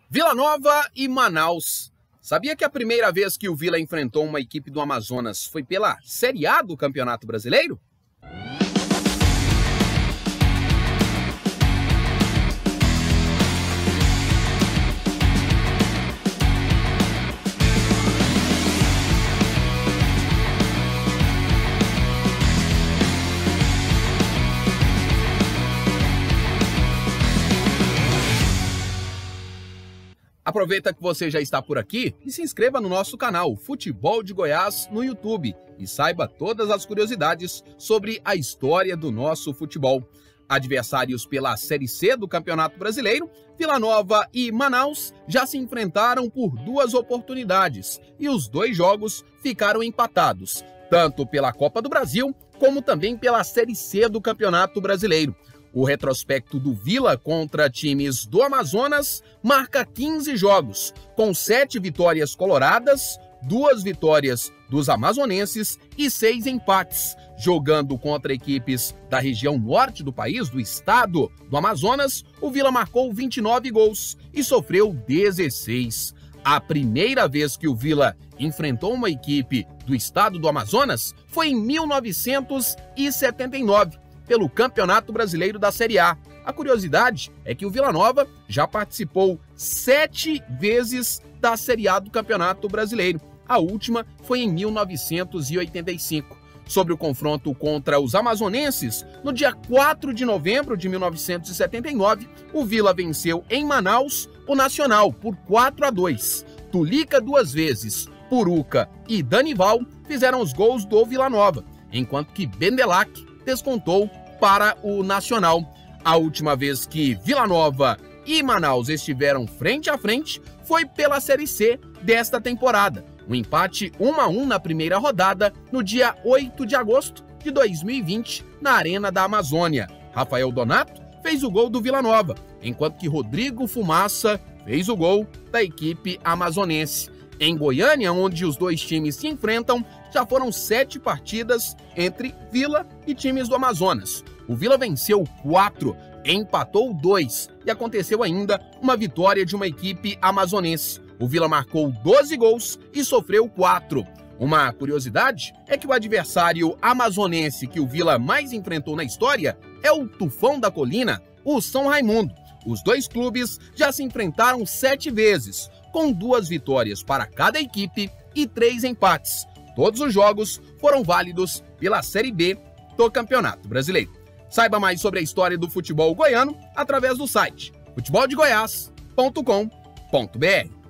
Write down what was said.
Vila Nova e Manaus. Sabia que a primeira vez que o Vila enfrentou uma equipe do Amazonas foi pela Série A do Campeonato Brasileiro? Aproveita que você já está por aqui e se inscreva no nosso canal Futebol de Goiás no YouTube e saiba todas as curiosidades sobre a história do nosso futebol. Adversários pela Série C do Campeonato Brasileiro, Vila Nova e Manaus já se enfrentaram por duas oportunidades e os dois jogos ficaram empatados, tanto pela Copa do Brasil como também pela Série C do Campeonato Brasileiro. O retrospecto do Vila contra times do Amazonas marca 15 jogos, com 7 vitórias coloradas, 2 vitórias dos amazonenses e 6 empates. Jogando contra equipes da região norte do país, do estado do Amazonas, o Vila marcou 29 gols e sofreu 16. A primeira vez que o Vila enfrentou uma equipe do estado do Amazonas foi em 1979. Pelo Campeonato Brasileiro da Série A. A curiosidade é que o Vila Nova já participou 7 vezes da Série A do Campeonato Brasileiro. A última foi em 1985. Sobre o confronto contra os amazonenses, no dia 4 de novembro de 1979, o Vila venceu em Manaus o Nacional por 4-2. Tulica 2 vezes, Puruca e Danival fizeram os gols do Vila Nova, enquanto que Bendelac descontou para o Nacional. A última vez que Vila Nova e Manaus estiveram frente a frente foi pela Série C desta temporada. Um empate 1-1 na primeira rodada no dia 8 de agosto de 2020 na Arena da Amazônia. Rafael Donato fez o gol do Vila Nova, enquanto que Rodrigo Fumaça fez o gol da equipe amazonense. Em Goiânia, onde os dois times se enfrentam, já foram 7 partidas entre Vila e times do Amazonas. O Vila venceu 4, empatou 2 e aconteceu ainda uma vitória de uma equipe amazonense. O Vila marcou 12 gols e sofreu 4. Uma curiosidade é que o adversário amazonense que o Vila mais enfrentou na história é o Tufão da Colina, o São Raimundo. Os dois clubes já se enfrentaram 7 vezes, com 2 vitórias para cada equipe e 3 empates. Todos os jogos foram válidos pela Série B do Campeonato Brasileiro. Saiba mais sobre a história do futebol goiano através do site futeboldegoias.com.br.